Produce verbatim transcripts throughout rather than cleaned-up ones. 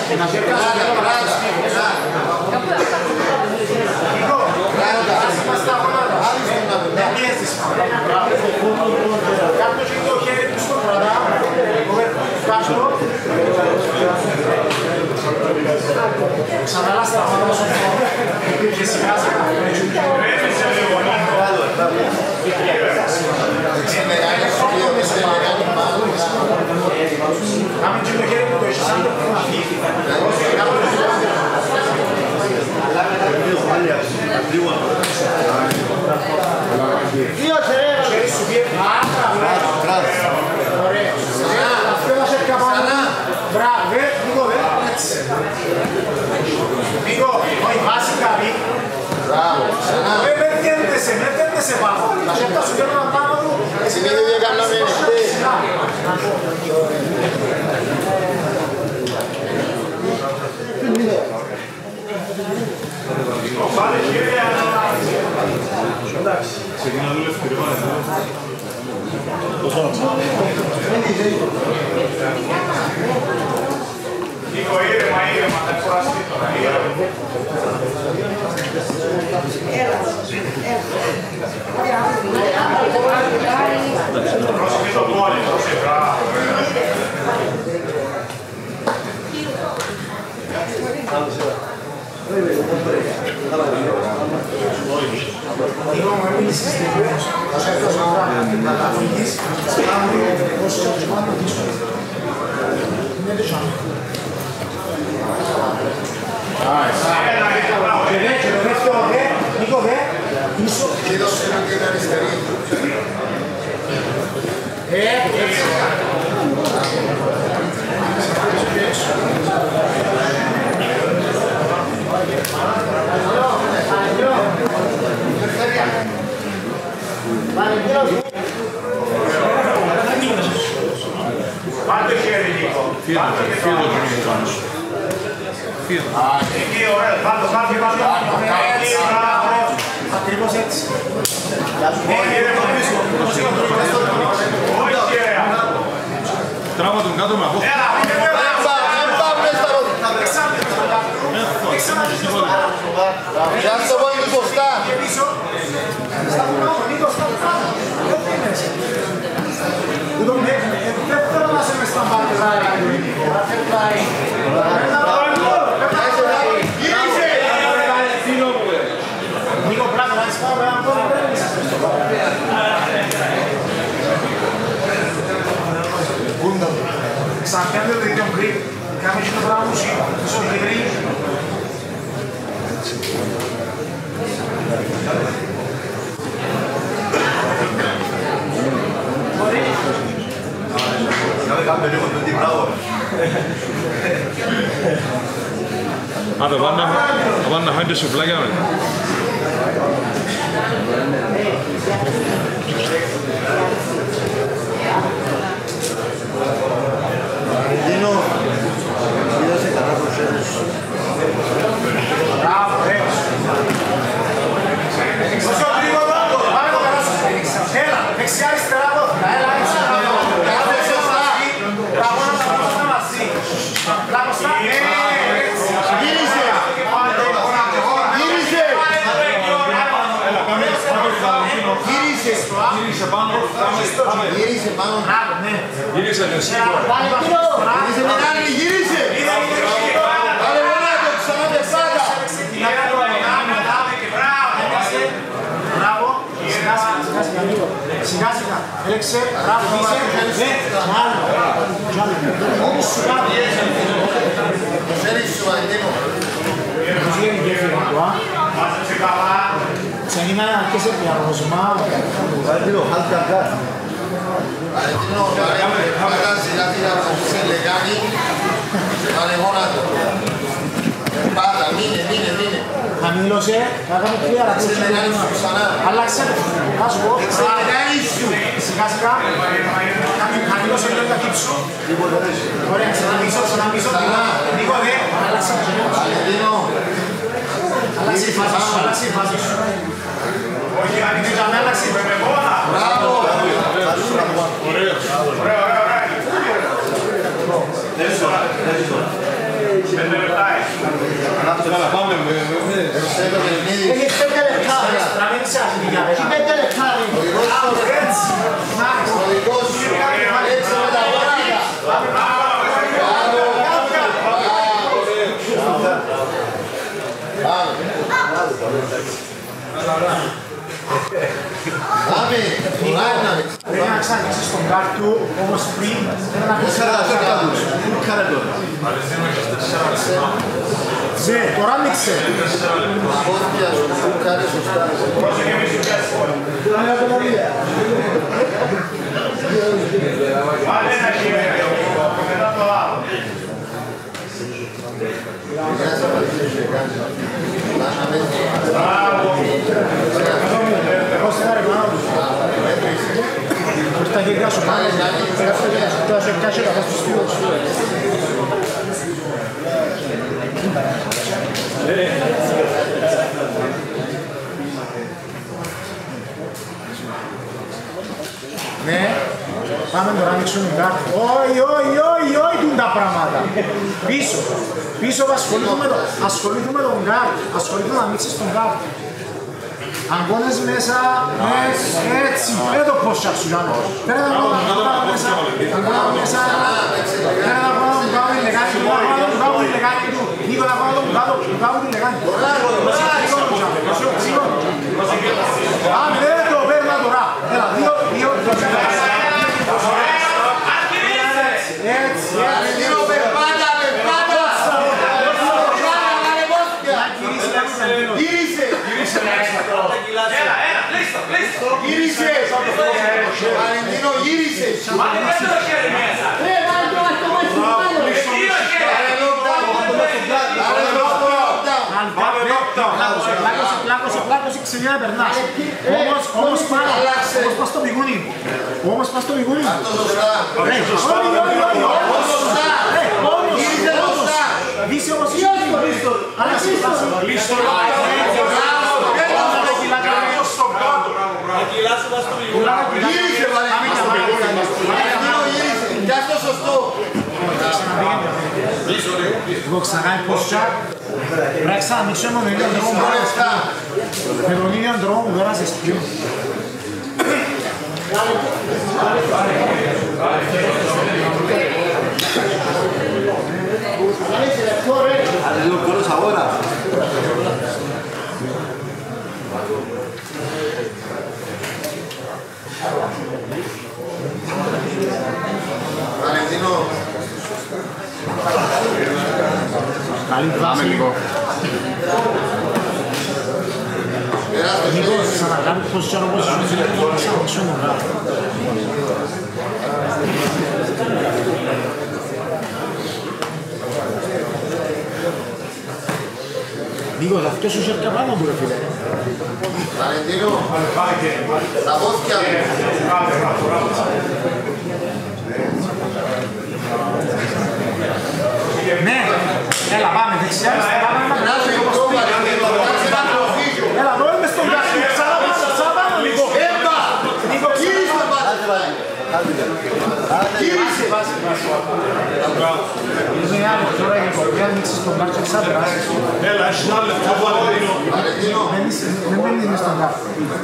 Κάποιος έχει το χέρι του στο κρατά, κάτω. Ξαναλά στραβάω όσο πω και σιγά σιγά. Κάμε και το χέρι που το έχεις σαν το Δύο τσερέρα. Χέρι σου βγει. Ωραία. Αυτό θα σε καπάνω. Μπράβο, δε, Νίκο, δε. Νίκο, όχι βάση καλή. Μπράβο. Δε, με τέντεσαι, με τέντεσαι πάνω. Τα σέπτα σου γίνονταν πάνω του. Εσύ μη δεν έκαναμε χτες. Πάλε χέρια. Ξεκινά λίγο ευκαιρία. Νίκο, ήρεμα, ήρεμα, θα κουραστεί τώρα. Πρόσεχε το πόλι, πρόσεχε, μπράβο. Νίκο, μου μίλησες τελείως, θα σε έφτασε να τα φύγεις, σε κάνω όσο σε πάνω πίσω. Είναι το σάμε. Και δε, και το δεύτερο δε, Νίκο δε, πίσω. Και δώσε ένα και τα αριστερή. Ε, έτσι. Πάρτε χέρι, Νίκο. Πάρτε και το άλλο. Εκεί, ωραία. Πάρτε, πάρτε, πάρτε. Έτσι, μπράβο. Ακριβώς έτσι. Όχι, ήρεμα πίσω. Όχι, ωραία. Τράβα τον κάτω με αυτό. Έλα, Και ας το πόδι του σωστά. Δεν θέλω να σε με σταμπάτες. Γύρισε! Νίκο, πράγμα, να είσαι πάμε έναν πόδι πρέπει. Ξαναπιάνετε το ίδιο γκρι. Κάμε και το πράγμα μου πίσω το γκρι. Α, θα πάνε να φάνε τα σουφλάκια με. Δίνω, είδασε κανένα προσέγγιση. Μπράβο, έτσι. Όσο γρήγορα, πάμε το περάσω. Έλα, δεξιά αριστερά δόθηκα. Έλα, έτσι. Κάτω σωστά. Τα μόνα τα πρώτα μαζί. Λάβωστα. Έτσι. Γύρισε! Γύρισε! Γύρισε! Γύρισε πάνω. Γύρισε πάνω. Μπράβο, ναι. Γύρισε εσύ. Γύρισε μεγάλη, γύρισε! Πάμε μόνο το ξανά τεσσάτα. Μπράβο. Σιγά σιγά, σιγά λίγο. Σιγά σιγά. Έλεξε. Μπράβο, είσαι. Ναι, άλλο. Όμως σιγά. Ξέρεις σου, Αντίνο. Πώς γίνει η γέφυρα του, α. Ξεκινάει να αρχίσει πια ροσμά. Αντίνο, χάλκα κάτι. Αντίνο, φαντάζει, δηλαδή να σε λεγάνει, πάνε γόνατο. Πάντα, μείνε, μείνε, μείνε. Χαμήλωσε, κάταμε τρία αλλά Σε λεγάνει σου ξανά. άλλαξε, θα σου πω. Σε λεγάνει σου. Σιγά σιγά, χαμήλωσε λίγο τα κύψου. Ωραία, ξαναπίσω, ξαναπίσω. Νίκο δε, άλλαξε. Αντίνο. Άλλαξε η φάση σου, άλλαξε η φάση σου. όχι, αν είναι για μένα, με μόνα. Μπράβο. Ωραία, ωραία, ωραία. Έχει πέντε λεπτά. Έχει πέντε λεπτά. Ο δικός σου, έτσι με τα γόνατα. Πάμε, πουλάει να δείξει. Πρέπει να ξανανοίξεις τον κάρτ του, όμως πριν πρέπει να πεις ναι, τώρα άνοιξε. Πόδια σου, σου κάνει σωστά. Βάλε ένα κείμενο, μετά το άλλο. Πώς θα ρε πάνω του. Πώς τα γεγιά σου πάνω. Τώρα σε πιάσει τα πας στους φίλους. Ναι, πάμε τώρα να ανοίξουμε την κάρτα. Όχι, όχι, όχι, όχι, τούν τα πράγματα. Πίσω, πίσω ασχοληθούμε το, ασχοληθούμε τον κάρτα, ασχοληθούμε να ανοίξεις τον κάρτα. Αγκώνες μέσα, έτσι, δεν το πώς σου κάνω. Πέρα τα πράγματα μέσα, αγκώνα μέσα, πέρα τα πράγματα που κάνουν την λεγάνη του, πέρα τα πράγματα που κάνουν την λεγάνη του, Νίκο τα πράγματα που κάνουν την λεγάνη του. Πάμε, δεν το παίρνα τώρα. Έλα, δύο, δύο, έτσι, Βαλεντίνο, περπάτα, περπάτα. Γύρισε. Έλα, έλα, κλείστο, κλείστο. Γύρισε. Βαλεντίνο, γύρισε. Βάλε μέσα το χέρι μέσα. Ρε, βάλε το αυτό μας στην πάνω. Δύο χέρι. πλάκωσε, πλάκωσε, ξενιά να περνάς. Όμως, όμως πάνω, όμως πας στο πηγούνι. Όμως πας στο πηγούνι. Αυτό σωστά. Ρε, όχι, όχι, όχι, Αυτό σωστά. Ρε, όμως, Γύρισε σωστά. Δύσε όμως η Λίστο. Αλλά σύσταση. Λίστο. Γύρισε, Βαλεντίνο. Βαλεντίνο, γύρισε. Κι αυτό σωστό. Εγώ ξανακάνει ποσιά. Πρέπει να ξαναμίξουμε με τον ίδιο δρόμο. Με τον ίδιο δρόμο που πέρασες πιο. Ale λίγο κόρος αγώνα. Βαλεντίνο. Καλή δράση. Νίκο, ξανακάνει ποσιά όπως σου ξαναμίξουμε τον κάτω. Νίκο, θα φτιώσω σέρκα πάνω του ρε φίλε. Βαλεντίνο, τα πόδια του. Ναι, έλα πάμε δεξιά, αριστερά, πάμε να Περάσει περάσουμε το Βαλεντίνο, κάτσε να προφύγει. Έλα, εδώ είμαι στον κάτω, ξανά πάνω, ξανά πάνω, Νίκο. Έμπα! Νίκο, Γύρισε, Βαλεντίνο. Γύρισε. Είναι άλλο τώρα για το να ανοίξεις τον κάτω και θα περάσεις. Έλα, έχει ένα λεπτό Βαλεντίνο. Βαλεντίνο. Δεν μένεις στον κάτω.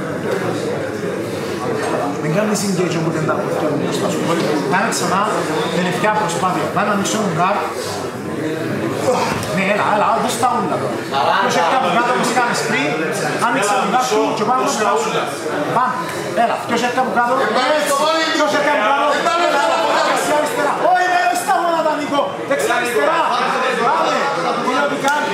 Δεν κάνεις engage όπου δεν τα αποτελούν. Κάνε ξανά την ευκιά προσπάθεια. Κάνε να ανοίξω τον κάτω. Ναι, έλα, έλα, δώσ' τα ούλα. Ποιος έχει κάτω κάτω όπως είχαμε πριν, άνοιξε τον κάτω και πάμε να περάσουν. Πάμε, έλα, ποιος έχει κάτω κάτω, ποιος έχει κάτω κάτω, δεξιά αριστερά. Όχι, δεν έχεις τα γόνατα, Νίκο, δεξιά αριστερά. Πάμε, τι να τι κάνεις.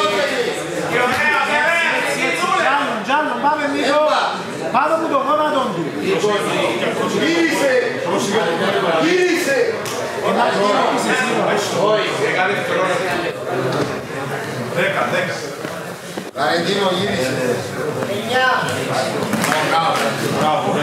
Τζάλλον, τζάλλον, πάμε Νίκο, πάνω από το γόνατο του. Γύρισε. Γύρισε. Δέκα, δέκα. Βαλεντίνο, γύρισε. Εννιά. Μπράβο,